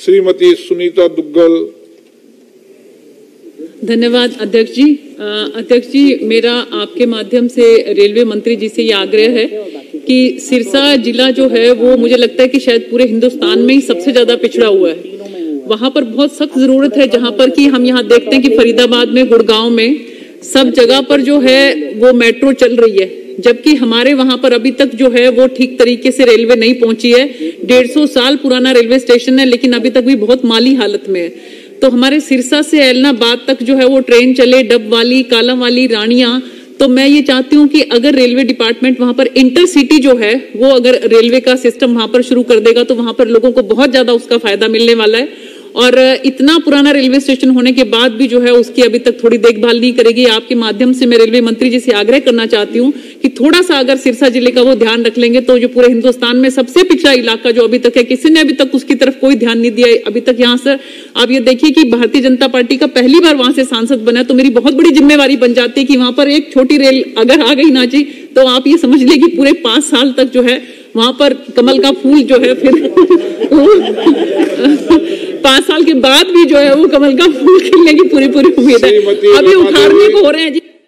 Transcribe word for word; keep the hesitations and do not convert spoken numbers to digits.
श्रीमती सुनीता दुग्गल। धन्यवाद अध्यक्ष जी। अध्यक्ष जी, मेरा आपके माध्यम से रेलवे मंत्री जी से ये आग्रह है कि सिरसा जिला जो है वो मुझे लगता है कि शायद पूरे हिंदुस्तान में ही सबसे ज्यादा पिछड़ा हुआ है। वहां पर बहुत सख्त जरूरत है, जहां पर कि हम यहाँ देखते हैं कि फरीदाबाद में, गुड़गांव में, सब जगह पर जो है वो मेट्रो चल रही है, जबकि हमारे वहां पर अभी तक जो है वो ठीक तरीके से रेलवे नहीं पहुंची है। डेढ़ सौ साल पुराना रेलवे स्टेशन है, लेकिन अभी तक भी बहुत माली हालत में है। तो हमारे सिरसा से एलनाबाद तक जो है वो ट्रेन चले, डब वाली, कालम वाली, रानिया। तो मैं ये चाहती हूँ कि अगर रेलवे डिपार्टमेंट वहां पर इंटरसिटी जो है वो अगर रेलवे का सिस्टम वहां पर शुरू कर देगा तो वहां पर लोगों को बहुत ज्यादा उसका फायदा मिलने वाला है। और इतना पुराना रेलवे स्टेशन होने के बाद भी जो है उसकी अभी तक थोड़ी देखभाल नहीं करेगी। आपके माध्यम से मैं रेलवे मंत्री जी से आग्रह करना चाहती हूँ कि थोड़ा सा अगर सिरसा जिले का वो ध्यान रख लेंगे तो जो पूरे हिंदुस्तान में सबसे पिछड़ा इलाका जो अभी तक है, किसी ने अभी तक उसकी तरफ कोई ध्यान नहीं दिया अभी तक। यहाँ से आप ये देखिए कि भारतीय जनता पार्टी का पहली बार वहां से सांसद बना, तो मेरी बहुत बड़ी जिम्मेवारी बन जाती है कि वहां पर एक छोटी रेल अगर आ गई ना जी, तो आप ये समझ ले कि पूरे पांच साल तक जो है वहां पर कमल का फूल जो है फिर पांच साल के बाद भी जो है वो कमल का फूल खिलने की पूरी पूरी उम्मीद है। अभी उखाड़ने को हो रहे हैं जी।